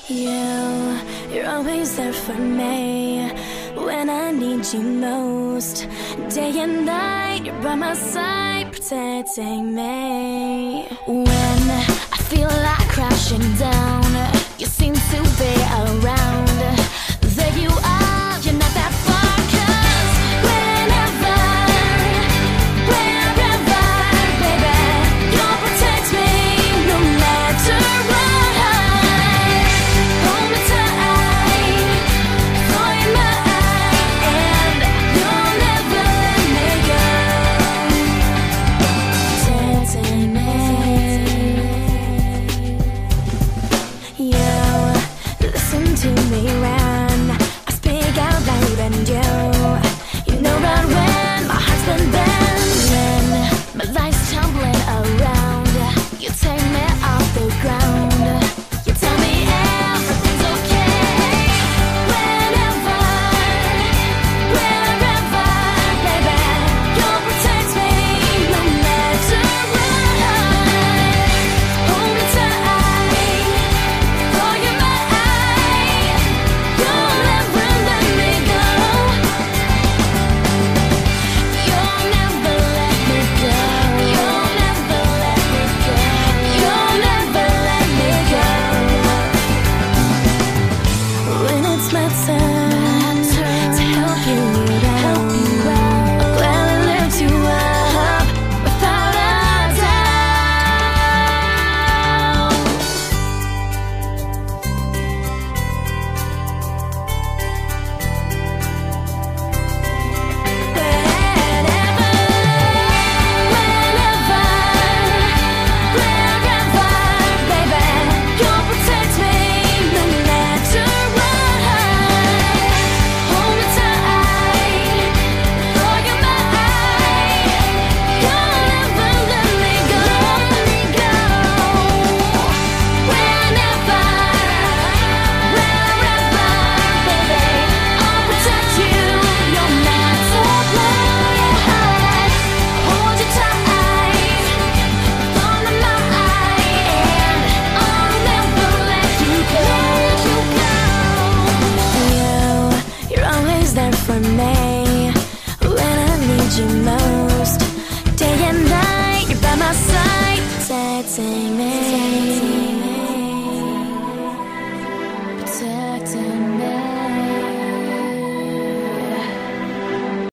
You're always there for me when I need you most. Day and night, you're by my side, protecting me. When I feel like crashing down, you seem to be around. There you are, you're not that far, 'cause whenever, wherever, baby, you'll protect me no matter what. Hold me tight, for you're mine, and you'll never let me go. Protecting me. You listen to me when I speak out loud, and you know right when my heart's been bent. When my life's tumbling around, you take me off the ground. You tell me everything's okay. Whenever, wherever, baby, you'll protect me no matter what. Hold me tight, for you're mine. You'll never let me go. You'll never let me go. You'll never let me go. You'll never let me go. When it's my turn to help you out, I'll gladly lift you up without a doubt. Whenever, wherever, baby, you'll protect me no matter what. Hold me tight, for you're mine. You'll never let me go. Whenever, wherever, baby, I'll protect you no matter what. Hold you tight, follow my eye, and I'll never let you go. You're always there for me when I need you most. Day and night, you're by my side, protecting me.